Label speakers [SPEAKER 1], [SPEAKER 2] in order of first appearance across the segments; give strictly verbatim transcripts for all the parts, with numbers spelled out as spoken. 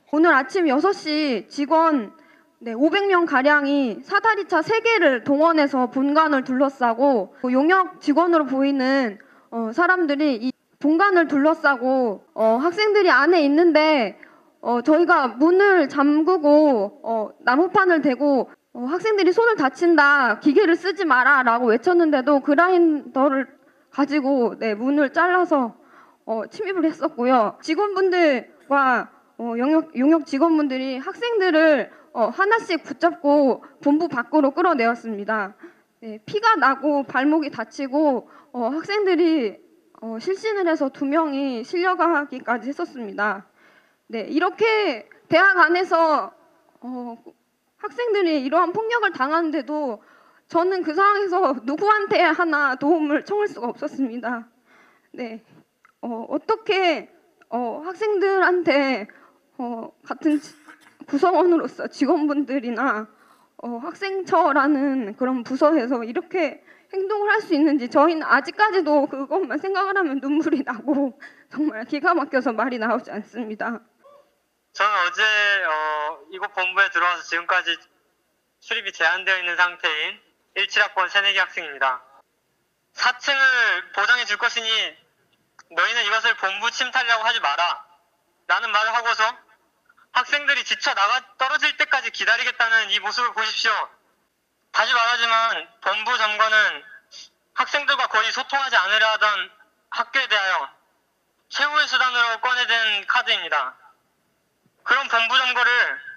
[SPEAKER 1] 오늘 아침 여섯 시 직원 네, 오백 명 가량이 사다리차 세 개를 동원해서 본관을 둘러싸고 용역 직원으로 보이는 어, 사람들이 이 본관을 둘러싸고 어, 학생들이 안에 있는데 어, 저희가 문을 잠그고 어, 나무판을 대고 어, 학생들이 손을 다친다, 기계를 쓰지 마라 라고 외쳤는데도 그라인더를 가지고 네, 문을 잘라서 어, 침입을 했었고요. 직원분들과 어, 용역, 용역 직원분들이 학생들을 어, 하나씩 붙잡고 본부 밖으로 끌어내었습니다. 네, 피가 나고 발목이 다치고 어, 학생들이 어, 실신을 해서 두 명이 실려가기까지 했었습니다. 네, 이렇게 대학 안에서 어, 학생들이 이러한 폭력을 당하는데도 저는 그 상황에서 누구한테 하나 도움을 청할 수가 없었습니다. 네, 어, 어떻게 어, 학생들한테 어, 같은 구성원으로서 직원분들이나 어, 학생처라는 그런 부서에서 이렇게 행동을 할 수 있는지 저희는 아직까지도 그것만 생각을 하면 눈물이 나고 정말 기가 막혀서 말이 나오지 않습니다.
[SPEAKER 2] 저는 어제 어, 이곳 본부에 들어와서 지금까지 출입이 제한되어 있는 상태인 십칠 학번 새내기 학생입니다. 사 층을 보장해 줄 것이니 너희는 이것을 본부 침탈이라고 하지 마라 라는 말을 하고서 학생들이 지쳐 나가 떨어질 때까지 기다리겠다는 이 모습을 보십시오. 다시 말하지만 본부 점거는 학생들과 거의 소통하지 않으려 하던 학교에 대하여 최후의 수단으로 꺼내든 카드입니다. 그런 본부 점거를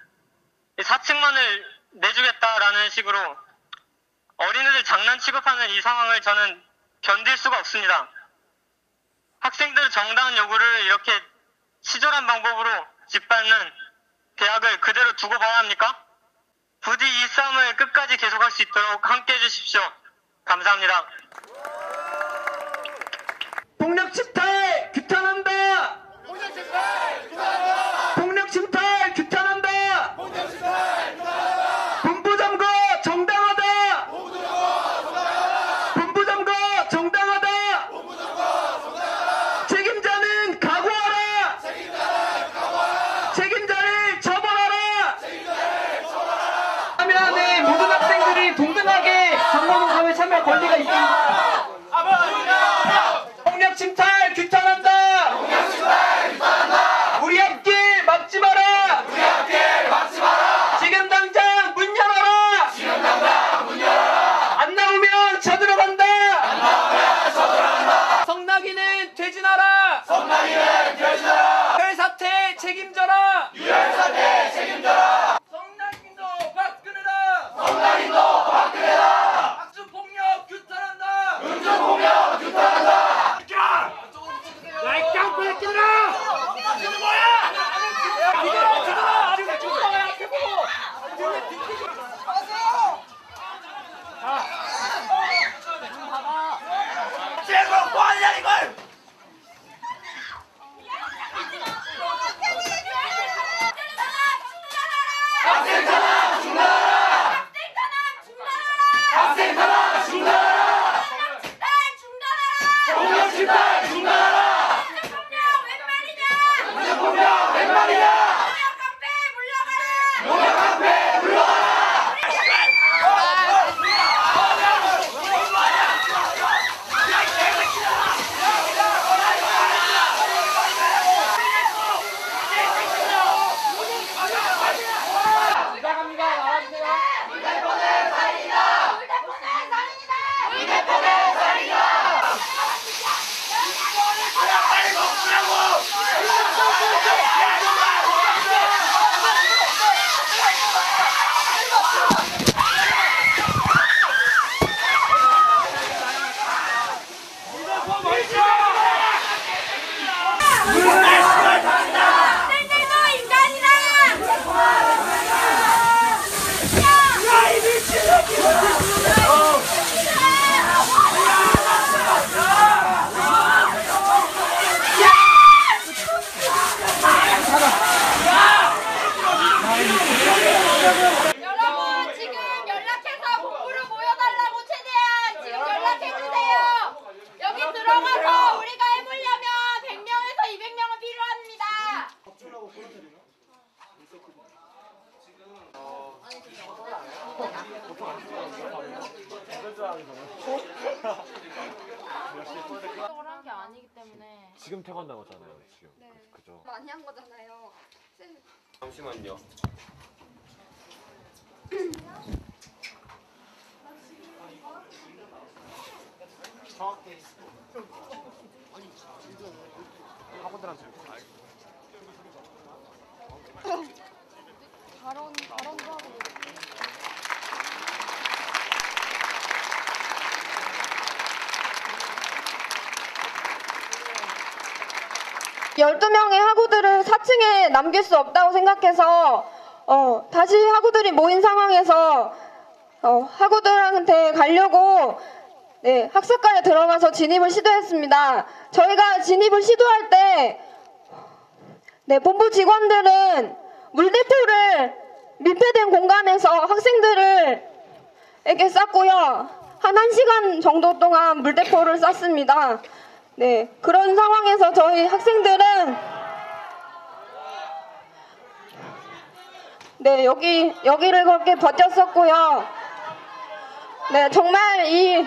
[SPEAKER 2] 사 층만을 내주겠다라는 식으로 어린애들 장난 취급하는 이 상황을 저는 견딜 수가 없습니다. 학생들 정당한 요구를 이렇게 치졸한 방법으로 짓밟는 대학을 그대로 두고 봐야 합니까? 부디 이 싸움을 끝까지 계속할 수 있도록 함께 해주십시오. 감사합니다.
[SPEAKER 3] 폭력 침탈 규탄한다.
[SPEAKER 4] 폭력 침탈 규탄한다.
[SPEAKER 3] 폭력 침탈 규탄한다.
[SPEAKER 4] 폭력 침탈 규탄한다.
[SPEAKER 3] 본부 점거 정당하다.
[SPEAKER 4] 본부 점거 정당하다.
[SPEAKER 3] 본부 점거 정당하다.
[SPEAKER 4] 본부 점거 정당하다.
[SPEAKER 3] 책임자는 각오하라.
[SPEAKER 4] 책임자는 각오하라.
[SPEAKER 3] 책임자를 처벌하라.
[SPEAKER 4] 책임자를 처벌하라.
[SPEAKER 3] 참여 안에 모든 학생들이 동등하게 정보공 사회 참여 권리가 있습니다. 폭력 침탈 규탄한다.
[SPEAKER 4] 폭력 침탈 규탄한다.
[SPEAKER 3] 우리 앞길 막지 마라.
[SPEAKER 4] 우리 앞길 막지 마라.
[SPEAKER 3] 지금 당장 문 열어라.
[SPEAKER 4] 지금 당장 문 열어라.
[SPEAKER 3] 안 나오면 쳐들어간다.
[SPEAKER 4] 안 나오면 쳐들어간다.
[SPEAKER 3] 성낙이는 퇴진하라.
[SPEAKER 4] 성남이는 결진하라.
[SPEAKER 3] 유혈사태 책임져라.
[SPEAKER 4] 유혈사태 책임져라.
[SPEAKER 3] 성낙인도 박근혜다.
[SPEAKER 4] 성남인도 박근혜다.
[SPEAKER 3] 학습폭력 규탄한다.
[SPEAKER 4] 음주폭력 규탄한다.
[SPEAKER 3] 야이 깡패 끼들아.
[SPEAKER 4] 이거 뭐야?
[SPEAKER 3] 이거 저들아 지금 죽어야 앞에 보고.
[SPEAKER 4] 제발 뭐하냐 이걸? 학생 탄압 중단하라! 학생 탄압 중단하라! 폭력 침탈 중단하라! 음주폭력 웬 말이냐! 농협 카페 물러가라!
[SPEAKER 5] 여러분 지금 연락해서 본부로 모여달라고 최대한 지금 연락해주세요. 여기 들어가서 우리가 해보려면 백 명에서 이백 명은 필요합니다. 한 게 아니기 때문에.
[SPEAKER 6] 지금 퇴관 나갔잖아요. 지금.
[SPEAKER 1] 네.
[SPEAKER 6] 그, 그죠.
[SPEAKER 1] 많이 한 거잖아요. 쌤.
[SPEAKER 6] 잠시만요. 학원들한테
[SPEAKER 1] 발언 발언도 하고. 열두 명의 학우들을 사 층에 남길 수 없다고 생각해서 어, 다시 학우들이 모인 상황에서 어, 학우들한테 가려고 네, 학습관에 들어가서 진입을 시도했습니다. 저희가 진입을 시도할 때 네, 본부 직원들은 물대포를 밀폐된 공간에서 학생들을 에게 쐈고요. 한 1시간 정도 동안 물대포를 쐈습니다. 네, 그런 상황에서 저희 학생들은 네, 여기 여기를 그렇게 버텼었고요. 네, 정말 이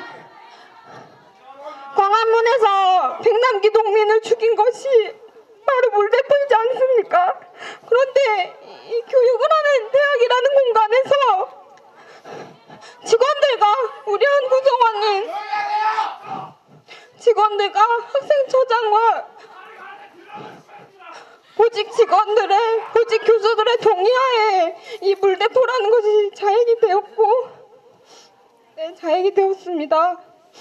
[SPEAKER 1] 광화문에서 백남기 동민을 죽인 것이 바로 물대포이지 않습니까? 그런데 이 교육을 하는 대학이라는 공간에서 직원들과 우리 한 구성원인 직원들과 학생처장과 보직 직원들의 보직 교수들의 동의하에 이 물대포라는 것이 자행이 되었고 네, 자행이 되었습니다.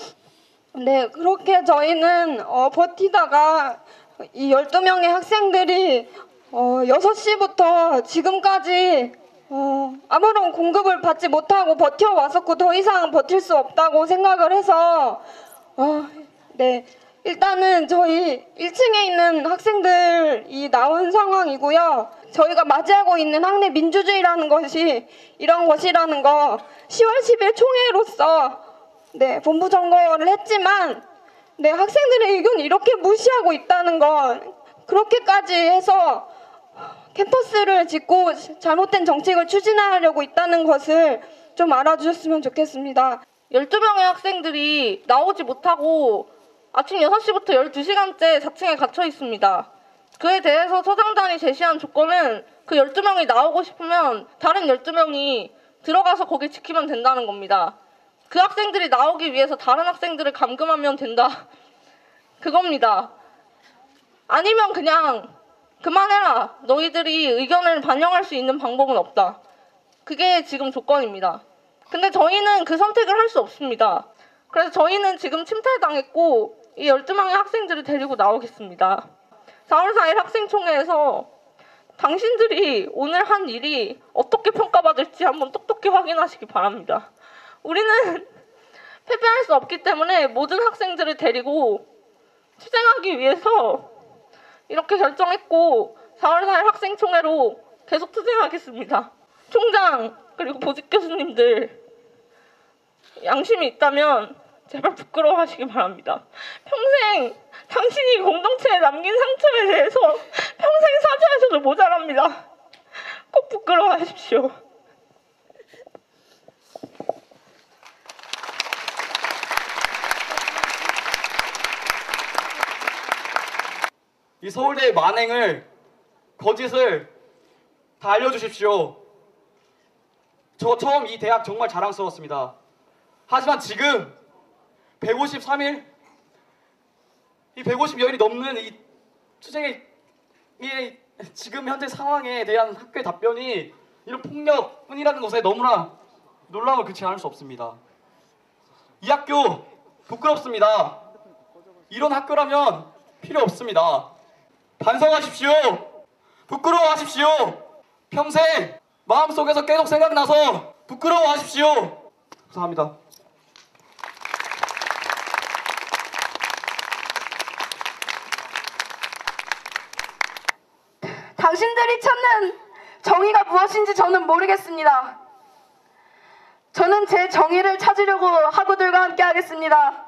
[SPEAKER 1] 네, 그렇게 저희는 어, 버티다가 이 열두 명의 학생들이 어, 여섯 시부터 지금까지 어, 아무런 공급을 받지 못하고 버텨왔었고 더 이상 버틸 수 없다고 생각을 해서 어, 네, 일단은 저희 일 층에 있는 학생들이 나온 상황이고요. 저희가 맞이하고 있는 학내 민주주의라는 것이 이런 것이라는 거 시월 십일 총회로서 네, 본부 점거를 했지만 네, 학생들의 의견을 이렇게 무시하고 있다는 건 그렇게까지 해서 캠퍼스를 짓고 잘못된 정책을 추진하려고 있다는 것을 좀 알아주셨으면 좋겠습니다.
[SPEAKER 7] 열두 명의 학생들이 나오지 못하고 아침 여섯 시부터 열두 시간째 사 층에 갇혀 있습니다. 그에 대해서 처장단이 제시한 조건은 그 열두 명이 나오고 싶으면 다른 열두 명이 들어가서 거기 지키면 된다는 겁니다. 그 학생들이 나오기 위해서 다른 학생들을 감금하면 된다. 그겁니다. 아니면 그냥 그만해라. 너희들이 의견을 반영할 수 있는 방법은 없다. 그게 지금 조건입니다. 근데 저희는 그 선택을 할 수 없습니다. 그래서 저희는 지금 침탈당했고 이 열두 명의 학생들을 데리고 나오겠습니다. 사월 사일 학생총회에서 당신들이 오늘 한 일이 어떻게 평가받을지 한번 똑똑히 확인하시기 바랍니다. 우리는 패배할 수 없기 때문에 모든 학생들을 데리고 투쟁하기 위해서 이렇게 결정했고 사월 사일 학생총회로 계속 투쟁하겠습니다. 총장 그리고 보직 교수님들 양심이 있다면 제발 부끄러워하시기 바랍니다. 평생 당신이 공동체에 남긴 상처에 대해서 평생 사죄하셔도 모자랍니다. 꼭 부끄러워하십시오.
[SPEAKER 3] 이 서울대의 만행을 거짓을 다 알려주십시오. 저 처음 이 대학 정말 자랑스러웠습니다. 하지만 지금 백오십삼 일 이 백오십여일이 넘는 이 투쟁의 이 지금 현재 상황에 대한 학교의 답변이 이런 폭력뿐이라는 것에 너무나 놀라움을 그치 않을 수 없습니다. 이 학교 부끄럽습니다. 이런 학교라면 필요 없습니다. 반성하십시오. 부끄러워하십시오. 평생 마음속에서 계속 생각나서 부끄러워하십시오. 감사합니다.
[SPEAKER 8] 당신들이 찾는 정의가 무엇인지 저는 모르겠습니다. 저는 제 정의를 찾으려고 학우들과 함께 하겠습니다.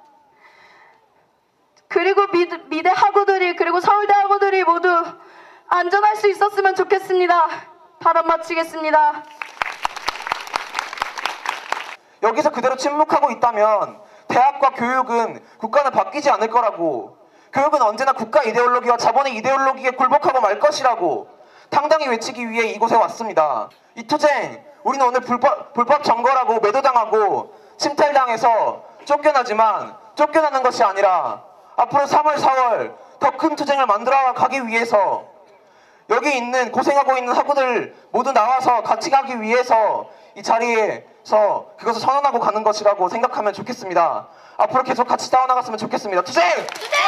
[SPEAKER 8] 그리고 미, 미대 학우들이 그리고 서울대 학우들이 모두 안전할 수 있었으면 좋겠습니다. 발언 마치겠습니다.
[SPEAKER 9] 여기서 그대로 침묵하고 있다면 대학과 교육은 국가는 바뀌지 않을 거라고, 교육은 언제나 국가 이데올로기와 자본의 이데올로기에 굴복하고 말 것이라고 당당히 외치기 위해 이곳에 왔습니다. 이 투쟁, 우리는 오늘 불법, 불법 점거라고 매도당하고 침탈당해서 쫓겨나지만 쫓겨나는 것이 아니라 앞으로 삼월, 사월 더 큰 투쟁을 만들어 가기 위해서 여기 있는 고생하고 있는 학우들 모두 나와서 같이 가기 위해서 이 자리에서 그것을 선언하고 가는 것이라고 생각하면 좋겠습니다. 앞으로 계속 같이 싸워나갔으면 좋겠습니다. 투쟁! 투쟁!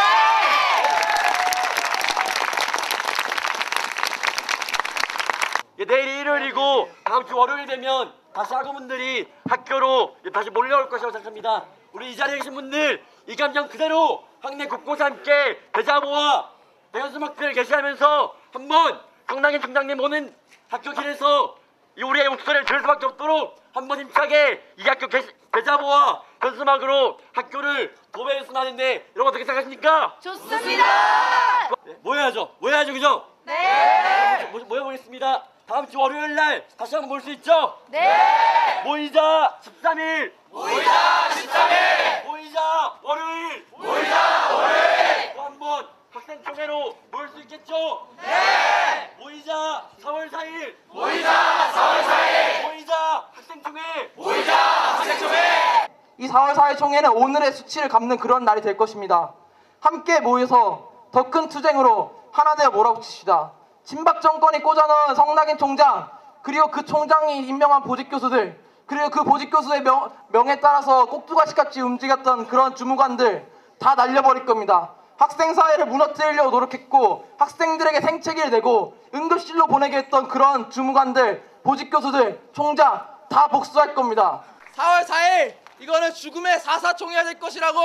[SPEAKER 10] 내일 일요일이고 다음 주 월요일 되면 다시 학우분들이 학교로 다시 몰려올 것이라고 생각합니다. 우리 이 자리에 계신 분들 이 감정 그대로 학내 곳곳에 함께 대자보와 대연수막들을 게시하면서 한번 강남인 총장님 오는 학교 길에서 이 우리의 목소리를 들을 수밖에 없도록 한번 힘차게 이 학교 게시, 대자보와 현수막으로 학교를 도배했으면 하는데 여러분 어떻게 생각하십니까?
[SPEAKER 5] 좋습니다.
[SPEAKER 10] 네, 모여야죠. 모여야죠. 그죠?
[SPEAKER 5] 네.
[SPEAKER 10] 모, 모여보겠습니다. 다음 주 월요일 날 다시 한번 볼 수 있죠?
[SPEAKER 5] 네.
[SPEAKER 10] 모이자 십삼 일.
[SPEAKER 4] 모이자 십삼 일.
[SPEAKER 10] 모이자 월요일.
[SPEAKER 4] 모이자 월요일.
[SPEAKER 10] 또 한 번 학생총회로 모일 수 있겠죠?
[SPEAKER 4] 네.
[SPEAKER 10] 모이자 사월 사 일.
[SPEAKER 4] 모이자 사월 사 일.
[SPEAKER 10] 모이자 학생총회.
[SPEAKER 4] 모이자 학생총회.
[SPEAKER 3] 이 사월 사 일 총회는 오늘의 수치를 갚는 그런 날이 될 것입니다. 함께 모여서 더 큰 투쟁으로 하나 되어 몰아붙이시다. 진박 정권이 꽂아넣은 성낙인 총장, 그리고 그 총장이 임명한 보직 교수들, 그리고 그 보직 교수의 명, 명에 따라서 꼭두가시같이 움직였던 그런 주무관들 다 날려버릴 겁니다. 학생사회를 무너뜨리려고 노력했고 학생들에게 생채기를 내고 응급실로 보내게 했던 그런 주무관들, 보직 교수들, 총장 다 복수할 겁니다.
[SPEAKER 11] 사월 사 일 이거는 죽음의 사사총회가 될 것이라고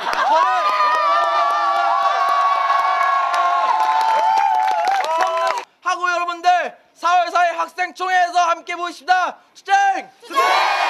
[SPEAKER 11] 하고 여러분들 사월 사 일 학생총회에서 함께 모이십시다. 투쟁! 투쟁!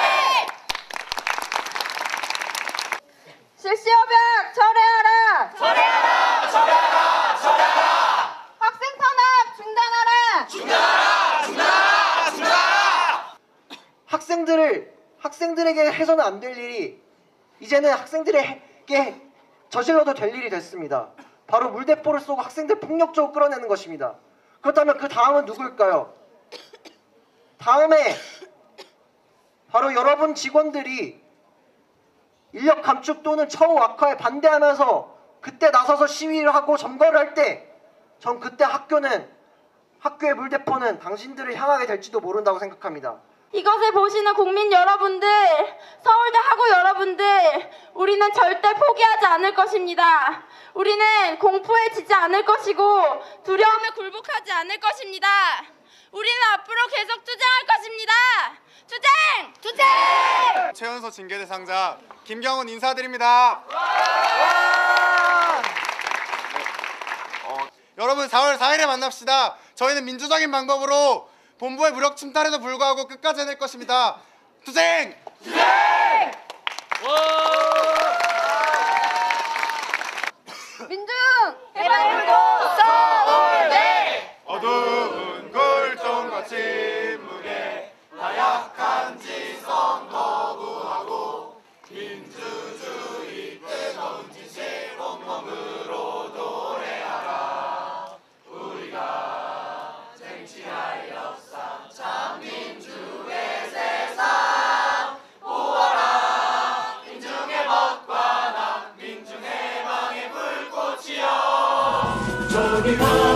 [SPEAKER 8] 실시협약 철회하라!
[SPEAKER 4] 철회하라! 철회하라! 철회하라!
[SPEAKER 8] 학생 탄압 중단하라!
[SPEAKER 4] 중단하라! 중단하라! 중단하라!
[SPEAKER 12] 학생들을 학생들에게 해서는 안 될 일이 이제는 학생들에게 저질러도 될 일이 됐습니다. 바로 물대포를 쏘고 학생들 폭력적으로 끌어내는 것입니다. 그렇다면 그 다음은 누구일까요? 다음에 바로 여러분 직원들이 인력 감축 또는 처우 악화에 반대하면서 그때 나서서 시위를 하고 점거를 할 때 전 그때 학교는 학교의 물대포는 당신들을 향하게 될지도 모른다고 생각합니다.
[SPEAKER 8] 이것을 보시는 국민 여러분들, 서울대 학우 여러분들, 우리는 절대 포기하지 않을 것입니다. 우리는 공포에 지지 않을 것이고 두려움에 굴복하지 않을 것입니다. 우리는 앞으로 계속 투쟁할 것입니다. 투쟁! 투쟁!
[SPEAKER 13] 최연소 징계 대상자 김경훈 인사드립니다. 어, 여러분 사월 사 일에 만납시다. 저희는 민주적인 방법으로 본부의 무력 침탈에도 불구하고 끝까지 해낼 것입니다. 투쟁!
[SPEAKER 4] 투쟁!
[SPEAKER 8] 민중! 해방불도 서울대!
[SPEAKER 13] 어두운 골동과 침묵에 나약한 지성 거부하고 민주주의 뜨거운 지식 온몸으로 노래하라. 우리가 쟁취할 역사 참 민주의 세상 모아라. 민중의 멋과 나 민중의 망의 불꽃이여 저기 가